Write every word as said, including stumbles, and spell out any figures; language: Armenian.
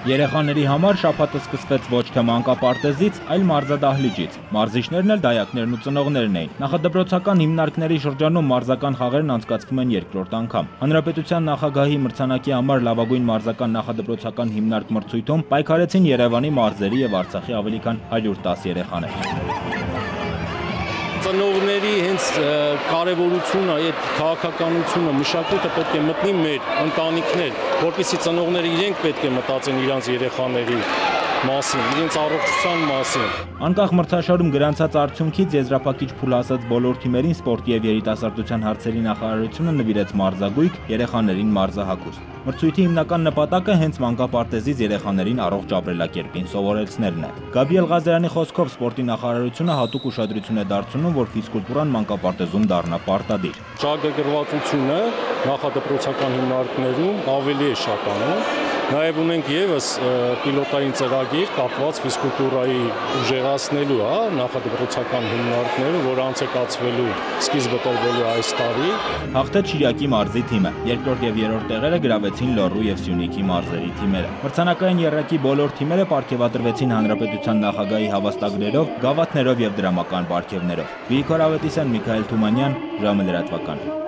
Երեխաների համար շաբաթը սկսվեց ոչ թե մանկապարտեզից, այլ մարզադահլիճից։ Մարզիչներն էլ դայակներն ու ծնողներն էին։ Նախադպրոցական հիմնարկների շրջանում մարզական խաղերն անցկացվում են երկրորդ անգամ։ Հանրապետության նախագահի մրցանակի համար լավագույն մարզական նախադպրոցական հիմնարկ մրցույթում պայքարեցին Երևանի մարզերի եւ Արցախի ավելի քան հարյուր տասը երեխաներ։ Ծնողների հենց կարևորությունը, այդ քաղաքականությունը, մշակույթը պետք է մտնի մեր ընտանիքներ, որպեսզի ծնողները իրենք պետք է մտածեն իրենց երեխաների մասին, իրենց առողջության մասին։ Անկախ մրցաշարում գրանցած արդյունքից եզրափակիչ փուլ ասած բոլոր թիմերին սպորտի եւ երիտասարդության հարցերի նախարարությունը նվիրեց մարզագույք երեխաներին մարզահագուստ։ Մրցույթի հիմնական նպատակը հենց մանկապարտեզից երեխաներին առողջ ապրելակերպին սովորեցնելն է։ Գաբրիել Ղազարյանի խոսքով սպորտի նախարարությունը հատուկ ուշադրություն է դարձնում, որ ֆիզկուլտուրան մանկապարտեզում դառնա պարտադիր։ Ճակագրվածությունը նախադպրոցական հիմնարկներում ավելի է շատանում։ Նաև ունենք եւս պիլոտային ծրագիր կապված ֆիզկուլտուրայի ուժեղացնելու, հա, նախադպրոցական հիմնարկները, որ անցկացվելու սկիզբը տրվելու այս տարի։ Հաղթեց Շիրակի մարզի թիմը։ Երկրորդ եւ երրորդ տեղերը գրավեցին Լոռու եւ Սյունիքի մարզերի թիմերը։ Մրցանակային եռակի բոլոր թիմերը պարգեւատրվեցին հանրապետության նախագահի հավաստագրերով, գավաթներով եւ դրամական պարգևներով։ Վիգոր Ավետիսյան, Միքայել Թումանյան, ժամը լրատվական։